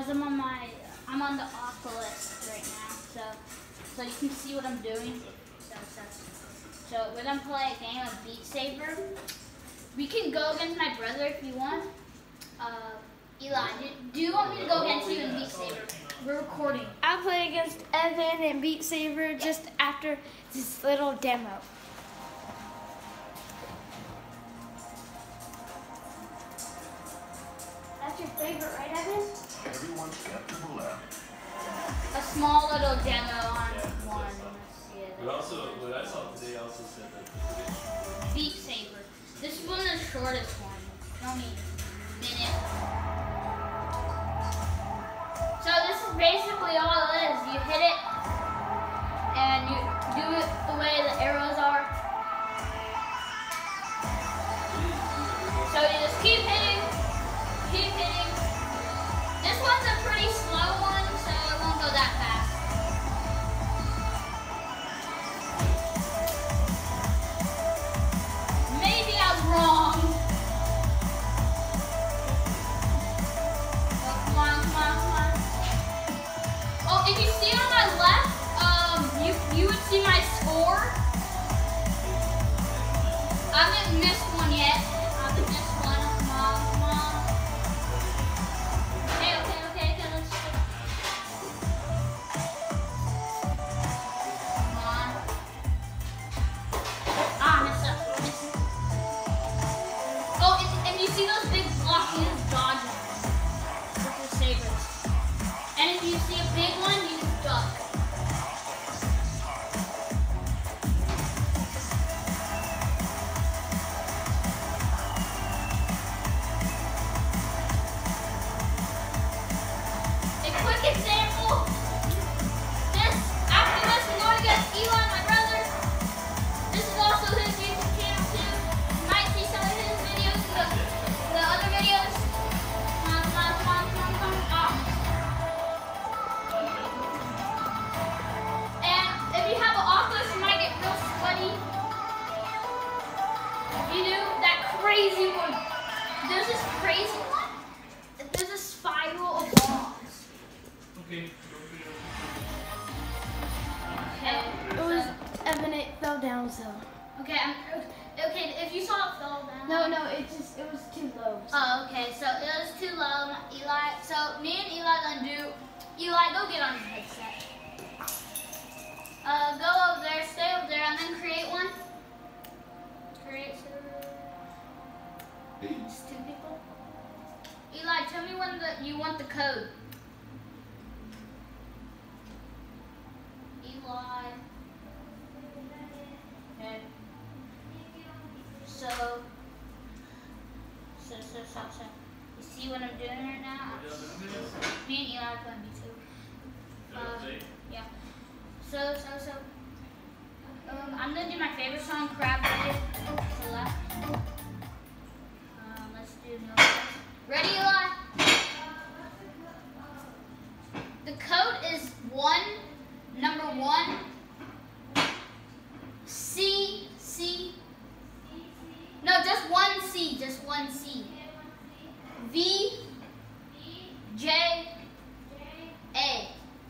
because I'm on the Oculus right now, so you can see what I'm doing. So we're gonna play a game of Beat Saber. We can go against my brother if you want. Eli, do you want me to go against you in Beat Saber? We're recording. I'll play against Evan in Beat Saber just after this little demo. That's your favorite, right, Evan? Everyone step to the left. A small little demo on one. Let's see it. But also, what I saw today also said that Beat Saber. This one is the shortest one. It's only a minute. So this is basically all it is. You hit it, and you do it the way the arrows are. So you just keep hitting, keep hitting. This one's a pretty slow one, so it won't go that fast. Maybe I was wrong. Oh, come on, come on, come on. Oh, if you see on my left, you would see my score. I haven't missed one yet. I haven't missed one. Come on, come on. Okay, let's just... Come on. Ah, messed up. Oh, and you see those big blocks, you just dodge them with your sabers. And if you see a big one, you just duck. A quick example. After this, we're going against Eli, my brother. This is also his YouTube channel too. You might see some of his videos in the other videos. Come on. And if you have an Oculus, you might get real sweaty. If you do that crazy one, there's this crazy one. There's a spiral of bombs. okay. Okay. It was Evan, it fell down, so. Okay, if you saw it fall down. No, it was too low. So. Oh, okay, so it was too low, Eli. So me and Eli gonna do. Eli, go get on your headset. Go over there, stay over there, and then create one. Create server. It's two people. Eli, tell me when you want the code. Eli. Okay. So. You see what I'm doing right now? Me and Eli are going to be two. Yeah. So. I'm gonna do my favorite song, Crab Raid, to the left. Let's do no. Ready, Eli? The code is number one, C. No, just one C. V, J, A.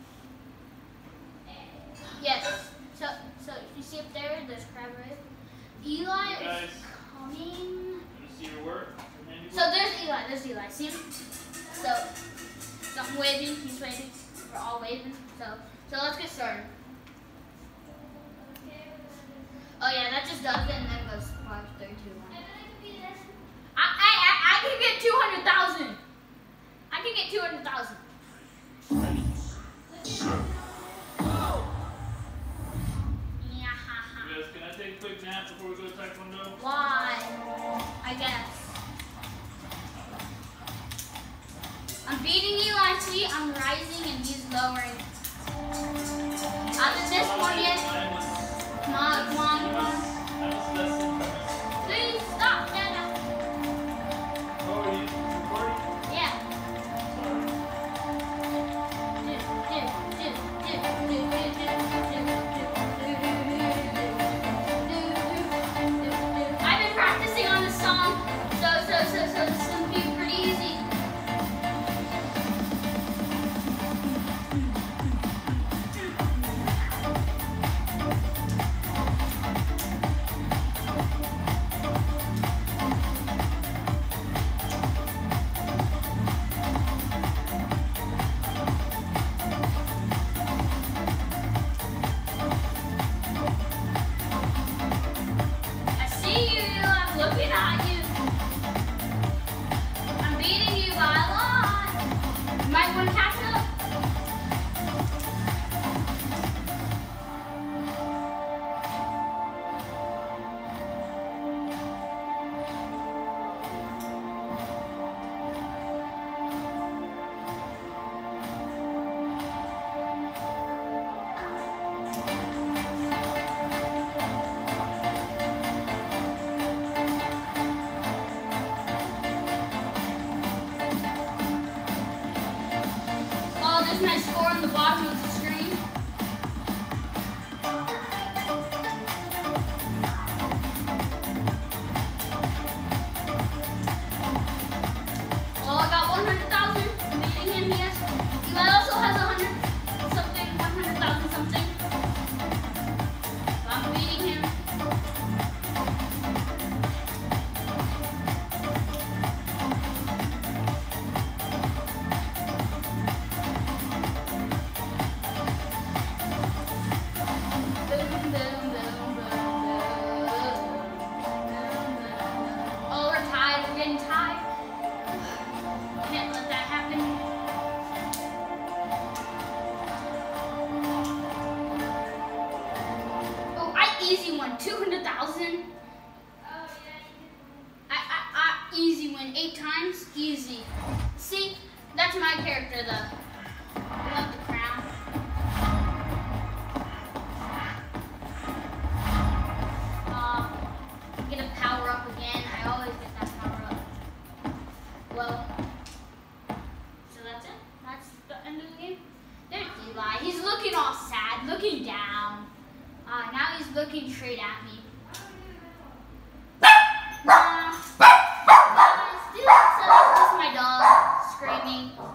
Yes. So if you see up there, there's Crab Raid. Eli is coming. Let me see your work. So there's Eli. See him? So something waving. He's waving. We're all waving. So let's get started. Oh yeah, that just does it and then goes 5, 3, 2, 1. I can get 200,000. I can get 200,000. Can I take a quick nap before we go to Taekwondo? Why? I guess. I'm beating Eli. See, I'm rising and he's lowering. Out of this one yet. Come on. Please stop, Nana. Oh, are you recording? Yeah. I've been practicing on the song, so this is gonna be pretty easy. everyone catch up. Oh, there's my score on the bottom of the screen. Oh, I got 100,000. I'm beating him, yes. Eli also has 100 something, 100,000 something. So I'm beating him. Boom, boom, boom, boom, boom. Oh, we're tied. We're getting tied. Can't let that happen. Oh, I easy won 200,000. I easy win 8 times. Easy. See, that's my character though. I love the crown. Get a power up again. I always get that power up. Well, so that's it. That's the end of the game. There's Eli. He's looking all sad, looking down. Now he's looking straight at me. So that's just my dog screaming.